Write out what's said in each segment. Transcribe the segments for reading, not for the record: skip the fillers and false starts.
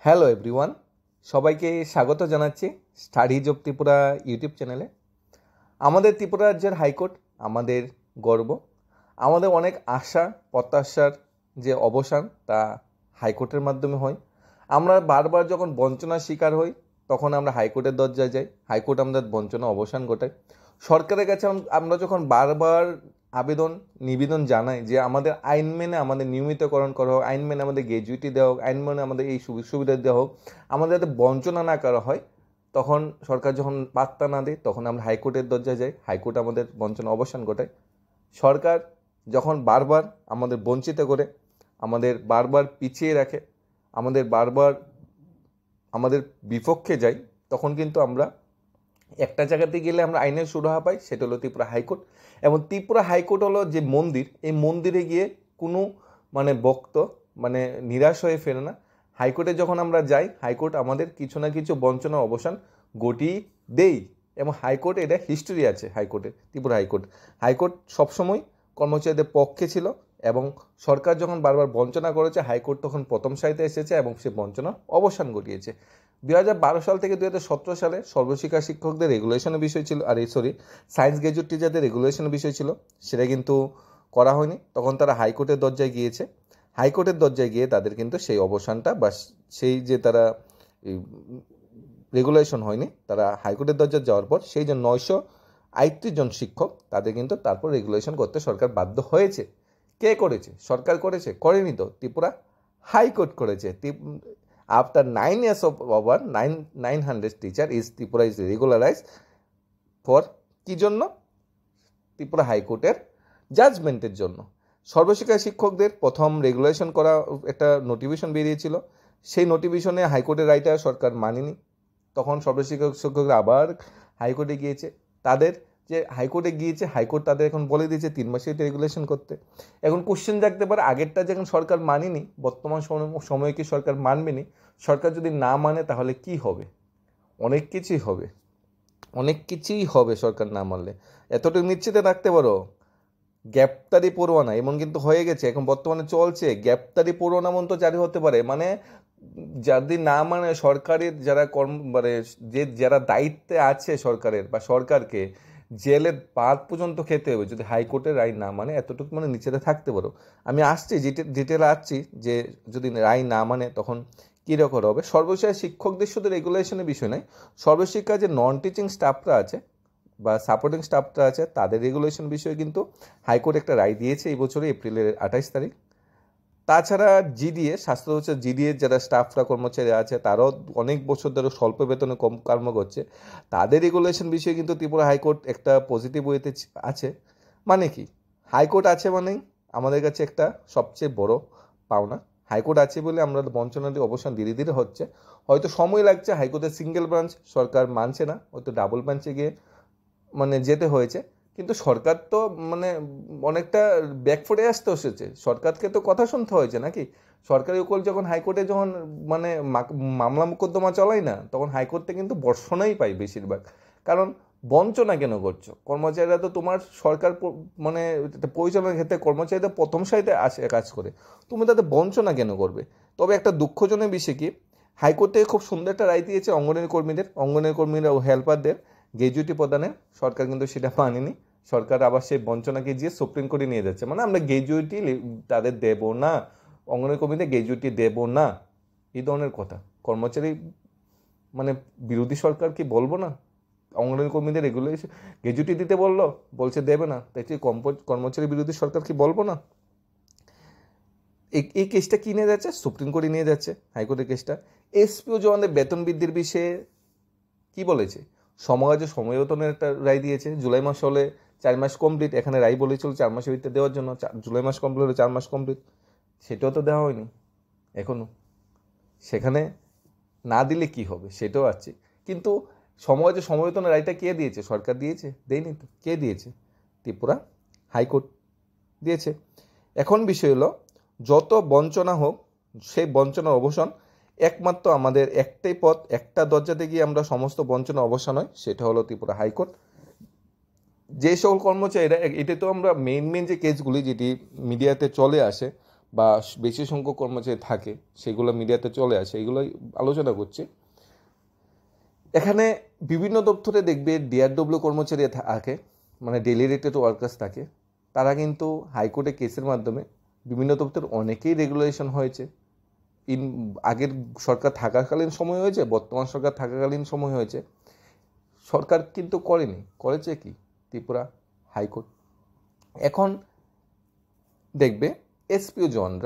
Hello everyone, সবাইকে স্বাগত জানাচ্ছি স্টাডিজ অফ ত্রিপুরা ইউটিউব চ্যানেলে। আমাদের ত্রিপুরা রাজ্যের হাইকোর্ট আমাদের গর্ব। আমাদের অনেক আশা প্রত্যাশার যে অবসান তা হাইকোর্টের মাধ্যমে হয়। আমরা বারবার যখন বঞ্চনার শিকার হই তখন আমরা হাইকোর্টের দরজায় যাই, হাইকোর্ট আমাদের বঞ্চনা অবসান ঘটায়। সরকারের কাছে আমরা যখন বারবার নিবেদন জানাই যে আমাদের আইন মেনে আমাদের নিয়মিতকরণ করা হোক, আইন মেনে আমাদের গ্র্যাজুইটি দেওয়া হোক, আইন মেনে আমাদের এই সুবিধা দেওয়া হোক, আমাদের যাতে বঞ্চনা না করা হয়, তখন সরকার যখন পাত্তা না দেয় তখন আমরা হাইকোর্টের দরজায় যাই, হাইকোর্ট আমাদের বঞ্চনা অবসান ঘটায়। সরকার যখন বারবার আমাদের বঞ্চিত করে, আমাদের বারবার পিছিয়ে রাখে, আমাদের বিপক্ষে যায়, তখন কিন্তু আমরা একটা জায়গাতে গেলে আমরা আইনের সুরাহা পাই, সেটা হলো ত্রিপুরা হাইকোর্ট। এবং ত্রিপুরা হাইকোর্ট হলো যে মন্দির, এই মন্দিরে গিয়ে কোনো ভক্ত নিরাশ হয়ে ফেরে না। হাইকোর্টে যখন আমরা যাই, হাইকোর্ট আমাদের কিছু না কিছু বঞ্চনার অবসান ঘটিয়ে দেই। এবং হাইকোর্ট এটা হিস্ট্রি আছে হাইকোর্টের, ত্রিপুরা হাইকোর্ট সবসময় কর্মচারীদের পক্ষে ছিল। এবং সরকার যখন বারবার বঞ্চনা করেছে, হাইকোর্ট তখন প্রথম সারিতে এসেছে এবং সে বঞ্চনার অবসান ঘটিয়েছে। 2012 সাল থেকে 2017 সালে সর্বশিক্ষা শিক্ষকদের রেগুলেশনের বিষয় ছিল, সায়েন্স গ্র্যাজুয়েট টিচারদের রেগুলেশনের বিষয় ছিল, সেটা কিন্তু করা হয়নি। তখন তারা হাইকোর্টের দরজায় গিয়েছে। হাইকোর্টের দরজায় গিয়ে তাদের কিন্তু সেই অবসানটা বা সেই যে তারা রেগুলেশন হয়নি, তারা হাইকোর্টের দরজায় যাওয়ার পর সেই যে 938 জন শিক্ষক, তাদের কিন্তু তারপর রেগুলেশন করতে সরকার বাধ্য হয়েছে। কে করেছে? সরকার করেছে? করেনি তো, ত্রিপুরা হাইকোর্ট করেছে। After 9 years of over 900 teacher Tripura is regularized for কি জন্য? ত্রিপুরা হাইকোর্টের জাজমেন্টের জন্য। সর্বশিক্ষা শিক্ষকদের প্রথম রেগুলেশন করা একটা নোটিফিকেশন বেরিয়েছিল, সেই নোটিফিকেশনে হাইকোর্টের রায়টা সরকার মানেনি। তখন সর্বশিক্ষা শিক্ষকরা আবার হাইকোর্টে গিয়েছে। হাইকোর্ট তাদের এখন বলে দিয়েছে 3 মাসে এটা রেগুলেশন করতে। এখন কোশ্চেন জাগতে পারে, আগেরটা যখন সরকার মানেনি, বর্তমান সময়ে কি সরকার মানবে নি? সরকার যদি না মানে তাহলে কি হবে? অনেক কিছুই হবে সরকার না মানলে। এতটুকু নিশ্চিত রাখতে পারো, গ্রেপ্তারি পরোয়ানা এমন কিন্তু হয়ে গেছে, এখন বর্তমানে চলছে। গ্রেপ্তারি পরোয়ানা মতো জারি হতে পারে, যদি না মানে সরকারের যারা যারা দায়িত্বে আছে সরকারের বা সরকারকে জেলের পাত পর্যন্ত খেতে হবে যদি হাইকোর্টের রায় না মানে। এতটুকু নিচেতে থাকতে পারো। আমি আসছি ডিটেলে আসছি যে যদি রায় না মানে তখন কীরকম হবে। সর্বশেষ শিক্ষকদের শুধু রেগুলেশনের বিষয় নয়, সর্বশিক্ষা যে নন টিচিং স্টাফরা আছে বা সাপোর্টিং স্টাফরা আছে, তাদের রেগুলেশন বিষয়ে কিন্তু হাইকোর্ট একটা রায় দিয়েছে এই বছরে এপ্রিলের 28 তারিখ। তাছাড়া জিডিএ, স্বাস্থ্য জিডিএ যারা স্টাফরা কর্মচারী আছে, তারাও অনেক বছর ধরে স্বল্প বেতনে কম কর্ম করছে, তাদের রেগুলেশন বিষয়ে কিন্তু ত্রিপুরা হাইকোর্ট একটা পজিটিভ ওয়েতে আছে। কি হাইকোর্ট আছে মানেই আমাদের কাছে একটা সবচেয়ে বড় পাওনা। হাইকোর্ট আছে বলে আমরা বঞ্চনার অবসান ধীরে ধীরে হচ্ছে। হয়তো সময় লাগছে, হাইকোর্টের সিঙ্গেল ব্রাঞ্চ সরকার মানছে না, হয়তো ডাবল ব্রাঞ্চে গিয়ে যেতে হয়েছে। কিন্তু সরকার তো অনেকটা ব্যাকফুটে আসতে এসেছে। সরকারকে তো কথা শুনতে হয়েছে নাকি? সরকারি উকিল যখন হাইকোর্টে যখন মামলা মোকদ্দমা চলায় না, তখন হাইকোর্টে কিন্তু বর্ষণাই পাই বেশিরভাগ। কারণ বঞ্চনা কেন করছো? কর্মচারীরা তো তোমার সরকার পরিচালনার ক্ষেত্রে কর্মচারীরা প্রথম সারিতে আসে কাজ করে, তুমি তাদের বঞ্চনা কেন করবে? তবে একটা দুঃখজনক বিষয় কি, হাইকোর্টে খুব সুন্দর একটা রায় দিয়েছে অঙ্গনের কর্মীরা ও হেল্পারদের গ্র্যাজুইটি প্রদানে। সরকার কিন্তু সেটা মানেনি। সরকার আবার সেই বঞ্চনাকে গিয়ে সুপ্রিম কোর্টে নিয়ে যাচ্ছে, আমরা গ্র্যাজুইটি তাদের দেব না, অঙ্গনের কর্মীদের গ্র্যাজুইটি দেব না, এই ধরনের কথা। কর্মচারী বিরোধী সরকার কি বলবো না? অঙ্গনের কর্মীদের রেগুলেশন গ্র্যাজুইটি দিতে বলছে দেবে না, তাই কর্মচারী বিরোধী সরকার কি বলবো না? এই কেসটা কি নিয়ে যাচ্ছে? সুপ্রিম কোর্টে নিয়ে যাচ্ছে হাইকোর্টের কেসটা। এসপিও জওয়ানদের বেতন বৃদ্ধির বিষয়ে কি বলেছে? সময়বেতনের একটা রায় দিয়েছে। জুলাই মাস হলে 4 মাস কমপ্লিট, এখানে রায় বলেছিল 4 মাসের ভিতরে দেওয়ার জন্য। জুলাই মাস কমপ্লিট হলে 4 মাস কমপ্লিট, সেটাও তো দেওয়া হয়নি এখনো। সেখানে না দিলে কি হবে সেটাও আছে। কিন্তু সময়বেতনের রায়টা কে দিয়েছে? সরকার দিয়েছে? দেয়নি তো। কে দিয়েছে? ত্রিপুরা হাইকোর্ট দিয়েছে। এখন বিষয় হলো, যত বঞ্চনা হোক, সেই বঞ্চনার অবসান একমাত্র আমাদের একটাই পথ, একটা দরজাতে গিয়ে আমরা সমস্ত বঞ্চনা অবসান হয়, সেটা হলো ত্রিপুরা হাইকোর্ট। যে সকল কর্মচারীরা, এটা তো আমরা মেইন যে কেসগুলি যেটি মিডিয়াতে চলে আসে, বা বেশি সংখ্যক কর্মচারী থাকে, সেগুলো মিডিয়াতে চলে আসে, এগুলোই আলোচনা করছি। এখানে বিভিন্ন দপ্তরে দেখবে ডিআরডব্লিউ কর্মচারী থাকে, মানে ডেলিগেটেড ওয়ার্কার্স থাকে। তারা কিন্তু হাইকোর্টে কেসের মাধ্যমে বিভিন্ন দপ্তর অনেকেই রেগুলেশন হয়েছে। আগের সরকার থাকাকালীন সময় হয়েছে, বর্তমান সরকার থাকাকালীন সময় হয়েছে। সরকার কিন্তু করেনি, করেছে কি ত্রিপুরা হাইকোর্ট। এখন দেখবে এসপিও জওয়ানরা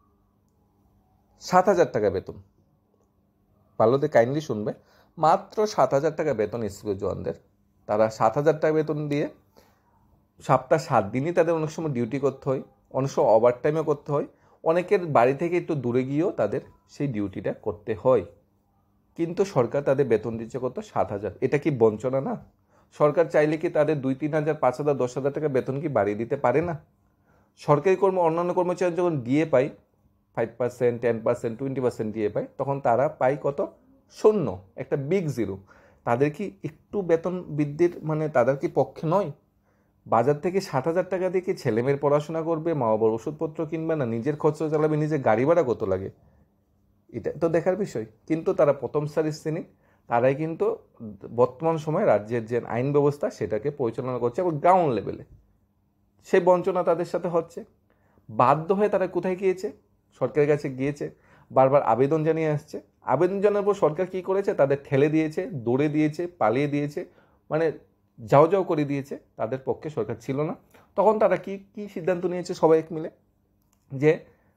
7,000 টাকা বেতন, ভালোতে কাইন্ডলি শুনবে, মাত্র 7,000 টাকা বেতন এসপিও জওয়ানদের। তারা 7,000 টাকা বেতন দিয়ে সপ্তাহ 7 দিনই তাদের অনেক সময় ডিউটি করতে হয়, অনেক সময় ওভার টাইমও করতে হয়, অনেকের বাড়ি থেকে একটু দূরে গিয়েও তাদের সেই ডিউটিটা করতে হয়। কিন্তু সরকার তাদের বেতন দিচ্ছে কত? 7,000। এটা কি বঞ্চনা না? সরকার চাইলে কি তাদের 2-3,000, 5,000, 10,000 টাকা বেতন কি বাড়িয়ে দিতে পারে না? সরকারি অন্যান্য কর্মচারী যখন ডিএ পায় 5%, 10%, 20% ডিএ পায়, তখন তারা পায় কত? 0, একটা বিগ জিরো। তাদের কি একটু বেতন বৃদ্ধির মানে তাদের কি পক্ষে নয়? বাজার থেকে 7,000 টাকা দিয়ে কি ছেলেমেয়ের পড়াশোনা করবে, মা বাবার ওষুধপত্র কিনবে না, নিজের খরচ চালাবে, নিজের গাড়ি ভাড়া কত লাগে, এটা তো দেখার বিষয়। কিন্তু তারা প্রথম সারির শ্রেণী, তারাই কিন্তু বর্তমান সময়ে রাজ্যের যে আইন ব্যবস্থা সেটাকে পরিচালনা করছে এবং গ্রাউন্ড লেভেলে সেই বঞ্চনা তাদের সাথে হচ্ছে। বাধ্য হয়ে তারা কোথায় গিয়েছে? সরকারের কাছে গিয়েছে, বারবার আবেদন জানিয়ে আসছে। আবেদন জানার পর সরকার কী করেছে? তাদের ঠেলে দিয়েছে, দৌড়ে দিয়েছে, পালিয়ে দিয়েছে, মানে যাও যাও করে দিয়েছে। তাদের পক্ষে সরকার ছিল না। তখন তারা কি কি সিদ্ধান্ত নিয়েছে সবাই এক মিলে, যে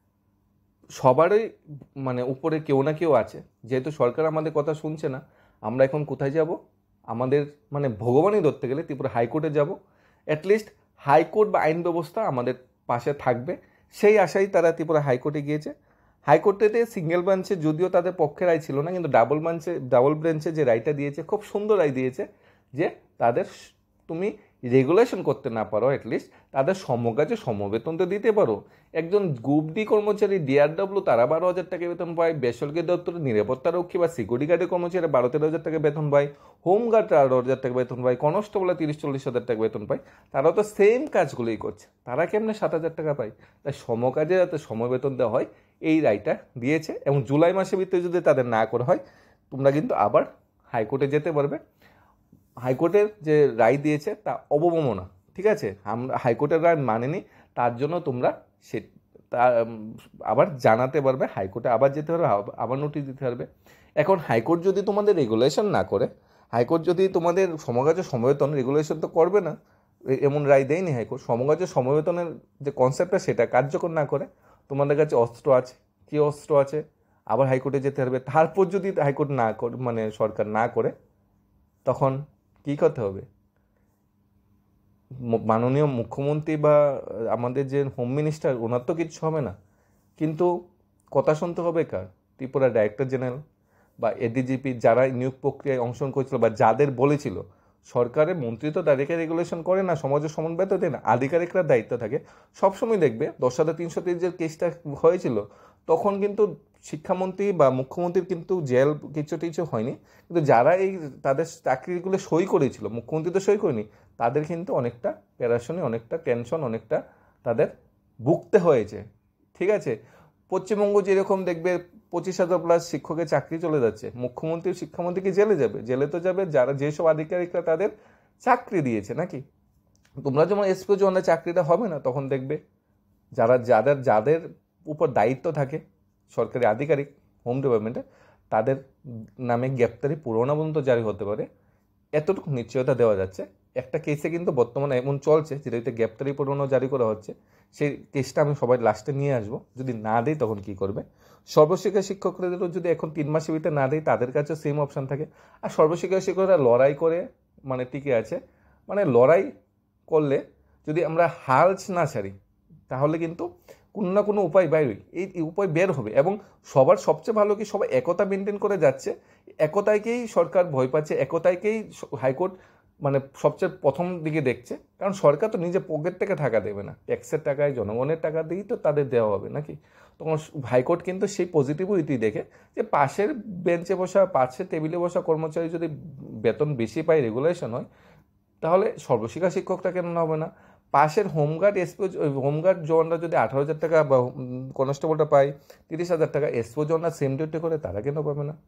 সবারই মানে উপরে কেউ না কেউ আছে, যেহেতু সরকার আমাদের কথা শুনছে না, আমরা এখন কোথায় যাব? আমাদের মানে ভগবানই ধরতে গেলে ত্রিপুরা হাইকোর্টে যাব। অ্যাটলিস্ট হাইকোর্ট বা আইন ব্যবস্থা আমাদের পাশে থাকবে, সেই আশাই তারা ত্রিপুরা হাইকোর্টে গিয়েছে। হাইকোর্টেতে সিঙ্গেল বেঞ্চে যদিও তাদের পক্ষে রায় ছিল না, কিন্তু ডাবল বেঞ্চে যে রায়টা দিয়েছে, খুব সুন্দর রায় দিয়েছে, যে তাদের তুমি রেগুলেশন করতে না পারো, অ্যাটলিস্ট তাদের সমকাজে সমবেতন তো দিতে পারো। একজন গ্রুপ ডি কর্মচারী ডিআরডব্লিউ তারা 12,000 টাকা বেতন পায়, বেসরকারি দপ্তরে নিরাপত্তা রক্ষী বা সিকিউরিটি গার্ডের কর্মচারী 12-13,000 টাকা বেতন পায়, হোমগার্ড 18,000 টাকা বেতন পায়, কনস্টেবল 30-40,000 টাকা বেতন পায়। তারাও তো সেম কাজগুলোই করছে, তারা কেমনে 7,000 টাকা পায়? তাই সমকাজে যাতে সমবেতন দেওয়া হয়, এই রায়টা দিয়েছে। এবং জুলাই মাসের ভিতরে যদি তাদের না করা হয়, তোমরা কিন্তু আবার হাইকোর্টে যেতে পারবে। হাইকোর্টের যে রায় দিয়েছে তা অবমাননা, ঠিক আছে? আমরা হাইকোর্টের রায় মানেনি, তার জন্য তোমরা সে তা আবার জানাতে পারবে, হাইকোর্টে আবার যেতে পারবে, আবার নোটিশ দিতে পারবে। এখন হাইকোর্ট যদি তোমাদের রেগুলেশন না করে, হাইকোর্ট যদি তোমাদের সমকাজে সমবেতন রেগুলেশন তো করবে না, এমন রায় দেয়নি হাইকোর্ট, সমকাজে সমবেতনের যে কনসেপ্টটা সেটা কার্যকর না করে, তোমাদের কাছে অস্ত্র আছে, কি অস্ত্র আছে? আবার হাইকোর্টে যেতে পারবে। তারপর যদি হাইকোর্ট না করে, মানে সরকার না করে, তখন কী করতে হবে? মাননীয় মুখ্যমন্ত্রী বা আমাদের যে হোম মিনিস্টার, ওনার তো কিচ্ছু হবে না, কিন্তু কথা শুনতে হবে কার? ত্রিপুরা ডাইরেক্টর জেনারেল বা এডিজিপি, যারা নিয়োগ প্রক্রিয়ায় অংশগ্রহণ করেছিল বা যাদের বলেছিল। সরকারের মন্ত্রী তো তাদেরকে রেগুলেশন করে না, সমাজের সমন্বয় তো দেয় না, আধিকারিকরা দায়িত্ব থাকে। সবসময় দেখবে 10,330 যে কেসটা হয়েছিল, তখন কিন্তু শিক্ষামন্ত্রী বা মুখ্যমন্ত্রীর কিন্তু জেল কিছু হয়নি, কিন্তু যারা এই তাদের চাকরিগুলো সই করেছিল, মুখ্যমন্ত্রী তো সই করেনি, তাদের কিন্তু অনেকটা প্যারাশনে, অনেকটা টেনশন, অনেকটা তাদের ভুগতে হয়েছে, ঠিক আছে? পশ্চিমবঙ্গ যেরকম দেখবে 25,000+ শিক্ষকের চাকরি চলে যাচ্ছে, মুখ্যমন্ত্রী শিক্ষামন্ত্রী কি জেলে যাবে? জেলে তো যাবে যারা, যেসব আধিকারিকরা তাদের চাকরি দিয়েছে, নাকি? তোমরা যেমন এসপিও জওয়ানের চাকরিটা হবে না, তখন দেখবে যাদের উপর দায়িত্ব থাকে, সরকারি আধিকারিক, হোম ডিপার্টমেন্টে, তাদের নামে গ্রেপ্তারি পরোয়ানা পর্যন্ত জারি হতে পারে, এতটুকু নিশ্চয়তা দেওয়া যাচ্ছে। একটা কেসে কিন্তু বর্তমানে এমন চলছে যেটাতে গ্রেপ্তারি পরোয়ানা জারি করা হচ্ছে, সেই কেসটা আমি সবাই লাস্টে নিয়ে আসবো। যদি না দেয় তখন কি করবে? সর্বশিক্ষা শিক্ষকদেরও যদি এখন 3 মাসের ভিতরে না দেয়, তাদের কাছে সেম অপশান থাকে। আর সর্বশিক্ষা শিক্ষকরা লড়াই করে মানে টিকে আছে, মানে লড়াই করলে যদি আমরা হাল না ছাড়ি, তাহলে কিন্তু কোনো না কোনো উপায় এই উপায় বের হবে। এবং সবার সবচেয়ে ভালো কি, সবাই একতা মেনটেন করে যাচ্ছে, একতাইকেই সরকার ভয় পাচ্ছে, একতাইকেই হাইকোর্ট মানে সবচেয়ে প্রথম দিকে দেখছে। কারণ সরকার তো নিজে পকেট থেকে টাকা দেবে না, ট্যাক্সের টাকায়, জনগণের টাকা দিয়েই তো তাদের দেওয়া হবে, নাকি? তখন হাইকোর্ট কিন্তু সেই পজিটিভিটি দেখে, যে পাশের বেঞ্চে বসা, পাশের টেবিলে বসা কর্মচারী যদি বেতন বেশি পায়, রেগুলেশন হয়, তাহলে সর্বশিক্ষা শিক্ষকটা কেন হবে না? পাশের হোমগার্ড এসপিও হোমগার্ড জওয়ানরা যদি 18,000 টাকা বা কনস্টেবলটা পায় 30,000 টাকা, এসপিও জওয়ানরা সেম ডিউটি করে তারা কেন পাবে না?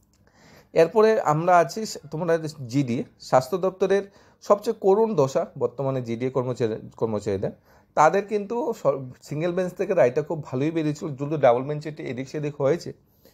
এরপরে আমরা আছি তোমরা জিডিএ, স্বাস্থ্য দপ্তরের সবচেয়ে করুণ দশা বর্তমানে জিডিএ কর্মচারীদের। তাদের কিন্তু সিঙ্গেল বেঞ্চ থেকে রায়টা খুব ভালোই বেরিয়েছিল, যদি ডাবল বেঞ্চে এদিক সেদিক হয়েছে।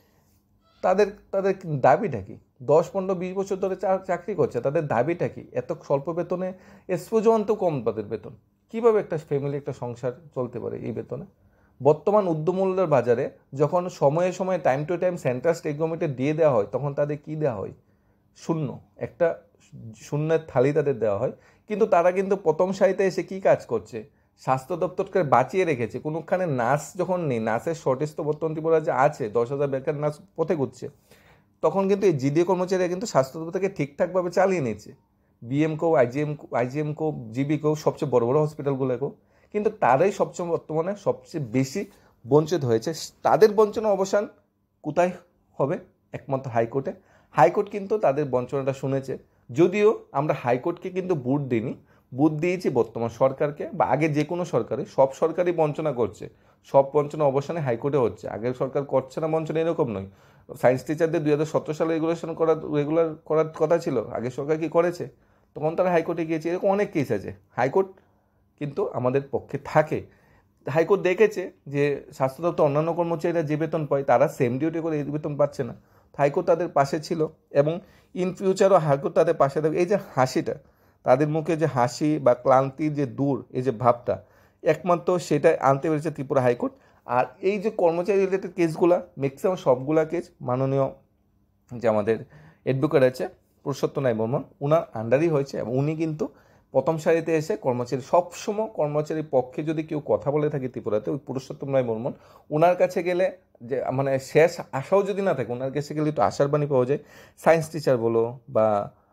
তাদের তাদের দাবিটা কি? 10, 15, 20 বছর ধরে চাকরি করছে, তাদের দাবিটা কি? এত স্বল্প বেতনে, এসপিও জওয়ান তো কম তাদের বেতন, কীভাবে একটা ফ্যামিলি একটা সংসার চলতে পারে এই বেতনে? বর্তমান উদ্যমূল্যের বাজারে যখন সময়ে সময়ে time to time central state গভর্নমেন্টে দিয়ে দেওয়া হয়, তখন তাদের কি দেওয়া হয়? শূন্য, একটা শূন্যের থালি তাদের দেওয়া হয়। কিন্তু তারা কিন্তু প্রথম সারিতে এসে কি কাজ করছে? স্বাস্থ্য দপ্তরকে বাঁচিয়ে রেখেছে। কোনোখানে নার্স যখন নেই, নার্সের শর্টেজ তো বর্তমান ত্রিপুরা যে আছে, 10,000 বেকার নার্স পথে ঘুরছে, তখন কিন্তু এই জিডিএ কর্মচারীরা কিন্তু স্বাস্থ্য দপ্তরকে ঠিকঠাকভাবে চালিয়ে নিয়েছে। বিএমকেও, আইজিএমকেও, জিবিকেও, সবচেয়ে বড় বড় হসপিটালগুলোকেও, কিন্তু তারাই সবচেয়ে বর্তমানে সবচেয়ে বেশি বঞ্চিত হয়েছে। তাদের বঞ্চনার অবসান কোথায় হবে? একমাত্র হাইকোর্টে। হাইকোর্ট কিন্তু তাদের বঞ্চনাটা শুনেছে, যদিও আমরা হাইকোর্টকে কিন্তু বুট দিইনি, বুট দিয়েছি বর্তমান সরকারকে, বা আগে যে কোনো সরকারে, সব সরকারই বঞ্চনা করছে, সব বঞ্চনা অবসানে হাইকোর্টে হচ্ছে। আগের সরকার করছে না বঞ্চনা এরকম নয়। সায়েন্স টিচারদের 2017 সালে রেগুলার করার কথা ছিল, আগের সরকার কি করেছে? তখন তারা হাইকোর্টে গিয়েছে। এরকম অনেক কেস আছে। হাইকোর্ট কিন্তু আমাদের পক্ষে থাকে। হাইকোর্ট দেখেছে যে স্বাস্থ্য দপ্তর অন্যান্য কর্মচারীরা যে বেতন পায়, তারা সেম ডিউটি করে এই বেতন পাচ্ছে না। হাইকোর্ট তাদের পাশে ছিল, এবং ইন ফিউচারও হাইকোর্ট তাদের পাশে থাকবে। এই যে হাসিটা, তাদের মুখে যে হাসি বা ক্লান্তির যে দূর, এই যে ভাবটা, একমাত্র সেটা আনতে পেরেছে ত্রিপুরা হাইকোর্ট। আর এই যে কর্মচারী রিলেটেড কেসগুলা, ম্যাক্সিমাম সবগুলা কেস মাননীয় যে আমাদের অ্যাডভোকেট আছে পুরুষোত্তম রায় বর্মন, উনার আন্ডারই হয়েছে। এবং উনি কিন্তু প্রথম সারিতে এসে কর্মচারী, সবসময় কর্মচারীর পক্ষে যদি কেউ কথা বলে থাকে ত্রিপুরাতে, ওই পুরুষোত্তম রায় বর্মন, ওনার কাছে গেলে যে মানে শেষ আশাও যদি না থাকে, ওনার কাছে গেলে একটু আশার বাণী পাওয়া যায়। সায়েন্স টিচার বলো বা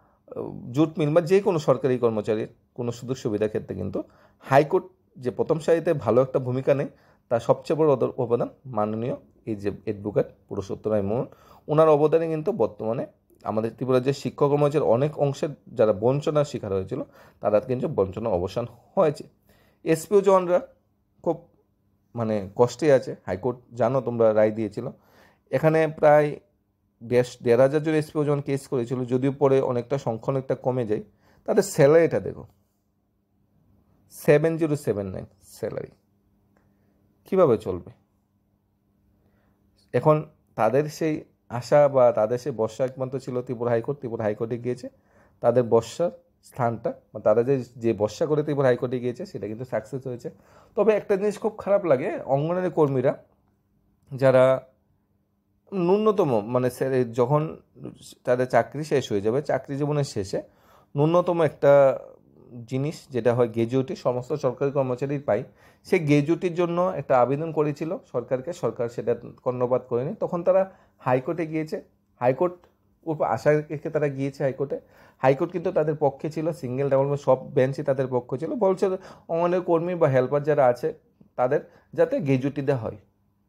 জুট মিল বা যে কোনো সরকারি কর্মচারীর কোনো সুযোগ সুবিধার ক্ষেত্রে কিন্তু হাইকোর্ট যে প্রথম সারিতে ভালো একটা ভূমিকা নেই, তার সবচেয়ে বড় অবদান মাননীয় এই যে অ্যাডভোকেট পুরুষোত্তম রায় বর্মন। ওনার অবদানে কিন্তু বর্তমানে আমাদের ত্রিপুরার যে শিক্ষক কর্মচারীর অনেক অংশের যারা বঞ্চনার শিকার হয়েছিল, তারা কিন্তু বঞ্চনার অবসান হয়েছে। এসপিও জওয়ানরা খুব মানে কষ্টে আছে। হাইকোর্ট জানো তোমরা রায় দিয়েছিল, এখানে প্রায় 1,500 জন এসপিও জওয়ান কেস করেছিল, যদিও পরে অনেকটা সংখ্যা অনেকটা কমে যায়। তাদের স্যালারিটা দেখো, 7079 স্যালারি, কীভাবে চলবে? এখন তাদের সেই আশা বা তাদের সেই বর্ষা একমাত্র ছিল ত্রিপুরা হাইকোর্ট। ত্রিপুরা হাইকোর্টে গিয়েছে, তাদের বর্ষার স্থানটা বা তারা যে বর্ষা করে ত্রিপুরা হাইকোর্টে গিয়েছে, সেটা কিন্তু সাকসেস হয়েছে। তবে একটা জিনিস খুব খারাপ লাগে, অঙ্গনওয়াড়ি কর্মীরা যারা ন্যূনতম মানে যখন তাদের চাকরি শেষ হয়ে যাবে, চাকরি জীবনের শেষে ন্যূনতম একটা জিনিস যেটা হয় গ্র্যাজুইটি, সমস্ত সরকারি কর্মচারী পায়। সে গ্র্যাজুইটির জন্য একটা আবেদন করেছিল সরকারকে, সরকার সেটা কর্ণপাত করেনি। তখন তারা হাইকোর্টে গিয়েছে, হাইকোর্ট আশা রেখে তারা গিয়েছে হাইকোর্টে। হাইকোর্ট কিন্তু তাদের পক্ষে ছিল, সিঙ্গেল ডাবল সব বেঞ্চই তাদের পক্ষে ছিল। বলছে অঙ্গনওয়াড়ি কর্মী বা হেল্পার যারা আছে তাদের যাতে গ্র্যাজুইটি দেওয়া হয়।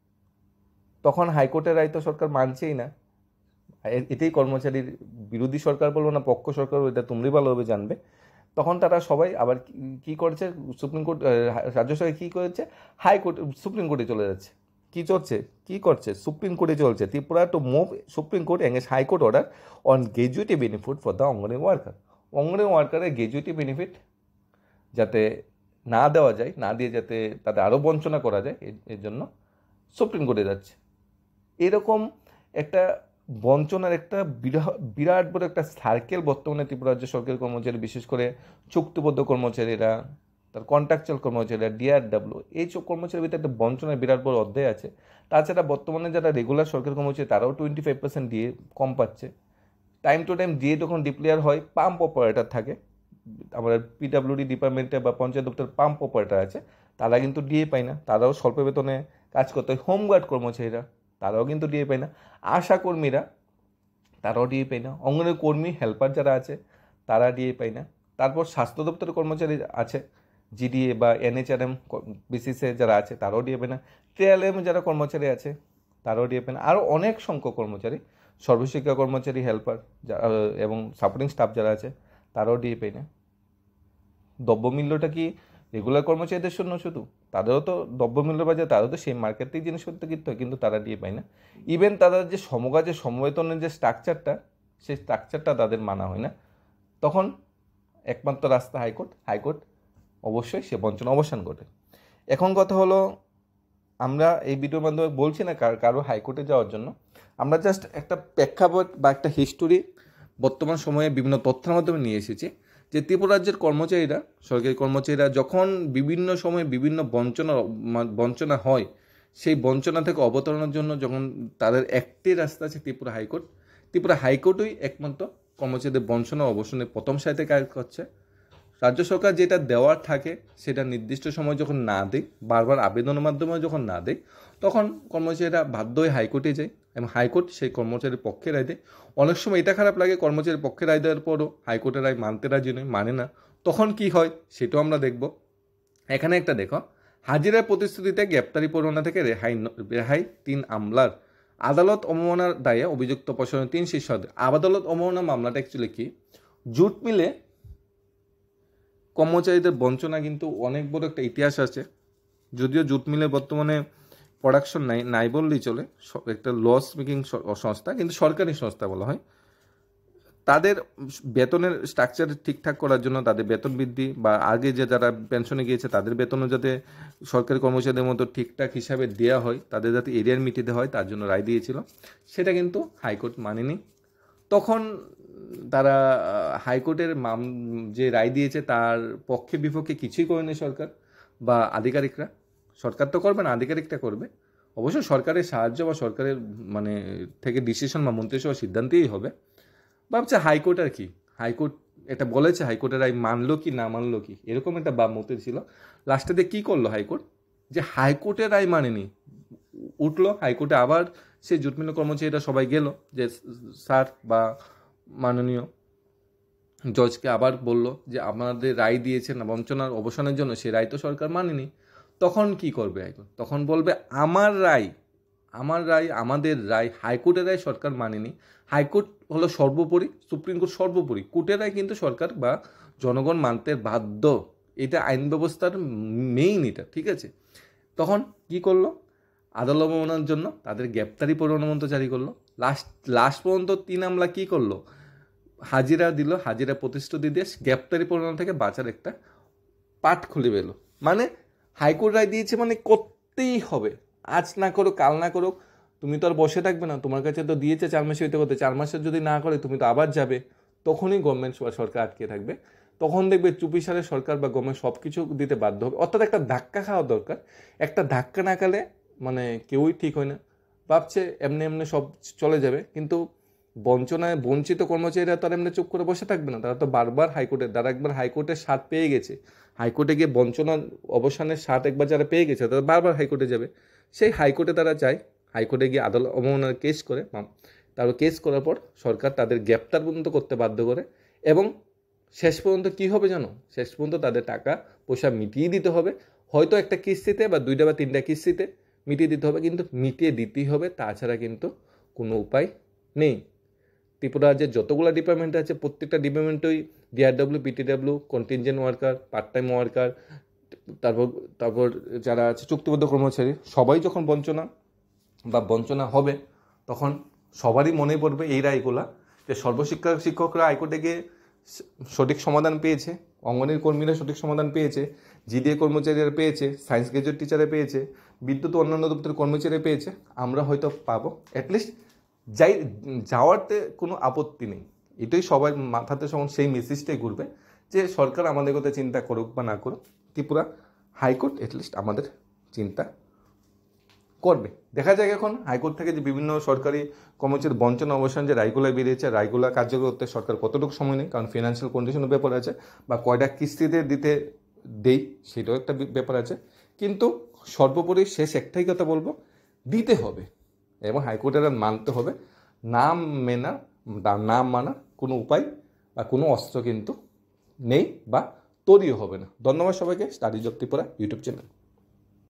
তখন হাইকোর্টের রায় তো সরকার মানছেই না। এটাই কর্মচারীর বিরোধী সরকার বলবো না পক্ষ সরকার, এটা তুমি ভালোভাবে জানবে। তখন তারা সবাই আবার কি করেছে, সুপ্রিম কোর্ট, রাজ্য সরকার কী করেছে, হাইকোর্ট সুপ্রিম কোর্টে চলে যাচ্ছে। কি করছে সুপ্রিম কোর্টে চলছে। Tripura to move supreme court against high court order on gratuity benefit for the anganwadi worker. Anganwadi ওয়ার্কারের গ্র্যাজুইটি বেনিফিট যাতে না দেওয়া যায়, না দিয়ে যাতে তাদের আরও বঞ্চনা করা যায়, এর জন্য সুপ্রিম কোর্টে যাচ্ছে। এরকম একটা বঞ্চনার একটা বিরাট বড় একটা সার্কেল বর্তমানে ত্রিপুরা রাজ্য সরকারি কর্মচারী, বিশেষ করে চুক্তিবদ্ধ কর্মচারীরা, তার কন্ট্রাকচুয়াল কর্মচারীরা, ডিআরডব্লিউ, এই সব কর্মচারীর ভিতরে একটা বঞ্চনার বিরাট বড় অধ্যায় আছে। তাছাড়া বর্তমানে যারা রেগুলার সরকারি কর্মচারী, তারাও 25% দিয়ে কম পাচ্ছে। টাইম টু টাইম দিয়ে যখন ডিক্লেয়ার হয়, পাম্প অপারেটর থাকে আমাদের পিডাব্লিউডি ডিপার্টমেন্টে বা পঞ্চায়েত দপ্তর, পাম্প অপারেটর আছে, তারা কিন্তু ডিএ পায় না, তারাও স্বল্প বেতনে কাজ করতে হয়। হোমগার্ড কর্মচারীরা তারাও কিন্তু ডিএ পায় না। আশা কর্মীরা তারাও ডিএ পায় না। অঙ্গনওয়াড়ি কর্মী হেল্পার যারা আছে তারা ডিএ পায় না। তারপর স্বাস্থ্য দপ্তরের কর্মচারী আছে, জিডিএ বা এনএচআরএম বিসিসে যারা আছে তারাও ডিএ পায় না। ট্রেএলএম যারা কর্মচারী আছে তারাও ডিএ পায় না। আরও অনেক সংখ্যক কর্মচারী, সর্বশিক্ষা কর্মচারী, হেল্পার এবং সাপোর্টিং স্টাফ যারা আছে তারাও ডিএ পায় না। দ্রব্যমূল্যটা কি রেগুলার কর্মচারীদের জন্য শুধু, তাদেরও তো দ্রব্যমূল্য বাজার, তাদেরও তো সেই মার্কেটেই জিনিসপত্র কিনতে হয়, কিন্তু তারা দিয়ে পায় না। ইভেন তাদের যে সমকাজের সমবেতনের যে স্ট্রাকচারটা, সেই স্ট্রাকচারটা তাদের মানা হয় না। তখন একমাত্র রাস্তা হাইকোর্ট। হাইকোর্ট অবশ্যই সে বঞ্চনা অবসান ঘটে। এখন কথা হলো, আমরা এই ভিডিওর মাধ্যমে বলছি না কারো হাইকোর্টে যাওয়ার জন্য, আমরা জাস্ট একটা প্রেক্ষাপট বা একটা হিস্টোরি বর্তমান সময়ে বিভিন্ন তথ্যের মাধ্যমে নিয়ে এসেছি যে ত্রিপুরা রাজ্যের কর্মচারীরা, সরকারি কর্মচারীরা যখন বিভিন্ন সময়ে বিভিন্ন বঞ্চনা হয়, সেই বঞ্চনা থেকে অবতরণের জন্য যখন তাদের একটি রাস্তা আছে ত্রিপুরা হাইকোর্ট। ত্রিপুরা হাইকোর্টই একমাত্র কর্মচারীদের বঞ্চনা অবসানের প্রথম সারিতে কাজ করছে। রাজ্য সরকার যেটা দেওয়ার থাকে সেটা নির্দিষ্ট সময় যখন না দেয়, বারবার আবেদনের মাধ্যমে যখন না দেয়, তখন কর্মচারীরা বাধ্য হয়ে হাইকোর্টে যায় এবং হাইকোর্ট সেই কর্মচারীর পক্ষে রায় দেয়। অনেক সময় এটা খারাপ লাগে, কর্মচারীর পক্ষে রায় দেওয়ার পরও হাইকোর্টের রায় মানতে রাজি নয়, মানে না। তখন কি হয় সেটাও আমরা দেখব। এখানে একটা দেখো, হাজিরার প্রতিশ্রুতিতে গ্রেপ্তারি পরোয়ানা থেকে রেহাই 3 আমলার। আদালত অবমাননার দায়ে অভিযুক্ত প্রশাসনের 3 শীর্ষ আদালত অবমাননা মামলাটা অ্যাকচুয়ালি কি, জুট মিলে কর্মচারীদের বঞ্চনা কিন্তু অনেক বড় একটা ইতিহাস আছে। যদিও জুট মিলে বর্তমানে প্রোডাকশন নাই বললেই চলে, একটা লস মেকিং সংস্থা, কিন্তু সরকারি সংস্থা বলা হয়। তাদের বেতনের স্ট্রাকচার ঠিকঠাক করার জন্য, তাদের বেতন বৃদ্ধি বা আগে যে যারা পেনশনে গিয়েছে তাদের বেতনও যাতে সরকারি কর্মচারীদের মতো ঠিকঠাক হিসাবে দেওয়া হয়, তাদের যাতে এরিয়ার মিটিতে হয়, তার জন্য রায় দিয়েছিল। সেটা কিন্তু হাইকোর্ট মানেনি। তখন তারা হাইকোর্টের যে রায় দিয়েছে তার পক্ষে বিপক্ষে কিছুই করেনি সরকার বা আধিকারিকরা। সরকার তো করবে না, আধিকারিকটা করবে। অবশ্য সরকারের সাহায্য বা সরকারের থেকে ডিসিশন বা মন্ত্রিসভার সিদ্ধান্তেই হবে। ভাবছে হাইকোর্ট আর কি, হাইকোর্ট এটা বলেছে, হাইকোর্টের রায় মানলো কি না মানলো কি, এরকম একটা ভাবমূর্তি ছিল। লাস্টে দিয়ে কী করলো হাইকোর্ট, যে হাইকোর্টের রায় মানেনি, উঠলো হাইকোর্টে আবার সেই জুটমিল কর্মচারীরা সবাই গেল যে স্যার বা মাননীয় জজকে আবার বলল যে আপনাদের রায় দিয়েছেন বঞ্চনার অবসানের জন্য, সেই রায় তো সরকার মানেনি। তখন কি করবে হাইকোর্ট, তখন বলবে আমার রায়, আমাদের রায়, হাইকোর্টের রায় সরকার মানেনি। হাইকোর্ট হলো সর্বোপরি, সুপ্রিম কোর্ট সর্বোপরি, কোর্টের রায় কিন্তু সরকার বা জনগণ মানতে বাধ্য। এটা আইন ব্যবস্থার মেইন, এটা ঠিক আছে। তখন কি করলো, আদালত অবমাননার জন্য তাদের গ্রেপ্তারি পরোয়ানা জারি করলো। লাস্ট পর্যন্ত 3 আমলা কি করলো, হাজিরা দিল, হাজিরা প্রতিশ্রুতি দিয়ে গ্রেপ্তারি পরোয়ানা থেকে বাঁচার একটা পাঠ খুলে পেল। মানে হাইকোর্ট রায় দিয়েছে মানে করতেই হবে, আজ না করো কাল না করো, তুমি তো আর বসে থাকবে না। তোমার কাছে তো দিয়েছে 4 মাসে হইতে করতে, 4 মাসের যদি না করে তুমি তো আবার যাবে, তখনই গভর্নমেন্ট বা সরকার আটকে থাকবে। তখন দেখবে চুপিসারে সরকার বা গভর্নমেন্ট সব কিছু দিতে বাধ্য হবে। অর্থাৎ একটা ধাক্কা খাওয়া দরকার। একটা ধাক্কা না খেলে মানে কেউই ঠিক হয় না। ভাবছে এমনি এমনি সব চলে যাবে, কিন্তু বঞ্চনায় বঞ্চিত কর্মচারীরা তারা এমনি চুপ করে বসে থাকবে না। তারা তো বারবার হাইকোর্টের দ্বারা, একবার হাইকোর্টের স্বাদ পেয়ে গেছে, হাইকোর্টে গিয়ে বঞ্চনার অবসানের স্বাদ একবার যারা পেয়ে গেছে তারা বারবার হাইকোর্টে যাবে। সেই হাইকোর্টে তারা যায়, হাইকোর্টে গিয়ে আদালত অবমাননার কেস করে, তারপর কেস করার পর সরকার তাদের গ্রেপ্তার পর্যন্ত করতে বাধ্য করে। এবং শেষ পর্যন্ত কি হবে জানো, শেষ পর্যন্ত তাদের টাকা পয়সা মিটিয়ে দিতে হবে। হয়তো একটা কিস্তিতে বা 2টা বা 3টা কিস্তিতে মিটিয়ে দিতে হবে, কিন্তু মিটিয়ে দিতেই হবে, তাছাড়া কিন্তু কোনো উপায় নেই। ত্রিপুরা রাজ্যের যতগুলো ডিপার্টমেন্ট আছে প্রত্যেকটা ডিপার্টমেন্টই DRW, PTW, contingent worker, part time worker, তারপর যারা আছে চুক্তিবদ্ধ কর্মচারী, সবাই যখন বঞ্চনা হবে, তখন সবারই মনে পড়বে এই রায়গুলা, যে শিক্ষকরা হাইকোর্টে গিয়ে সঠিক সমাধান পেয়েছে, অঙ্গনের কর্মীরা সঠিক সমাধান পেয়েছে, জিডিএ কর্মচারীরা পেয়েছে, সায়েন্স গ্রাজুয়েট টিচারে পেয়েছে, বিদ্যুৎ ও অন্যান্য দপ্তরের কর্মচারী পেয়েছে। আমরা হয়তো পাবো, অ্যাটলিস্ট যাওয়াতে কোনো আপত্তি নেই। এটাই সবাই মাথাতে সমান সেই মেসেজটাই ঘুরবে যে সরকার আমাদের কথা চিন্তা করুক বা না করুক, ত্রিপুরা হাইকোর্ট অ্যাটলিস্ট আমাদের চিন্তা করবে। দেখা যায় এখন হাইকোর্ট থেকে যে বিভিন্ন সরকারি কর্মচারীর বঞ্চনা অবসান যে রায়গুলো বেরিয়েছে, রায়গুলো কার্যকর করতে সরকার কতটুকু সময় নেই, কারণ ফিনান্সিয়াল কন্ডিশনের ব্যাপার আছে, বা কয়টা কিস্তিতে দেই সেটাও একটা ব্যাপার আছে। কিন্তু সর্বোপরি শেষ একটাই কথা বলবো, দিতে হবে এবং হাইকোর্টের মানতে হবে। না মানা কোনো উপায় বা কোনো অস্ত্র কিন্তু নেই বা তৈরিও হবে না। ধন্যবাদ সবাইকে। Studies of Tripura YouTube channel.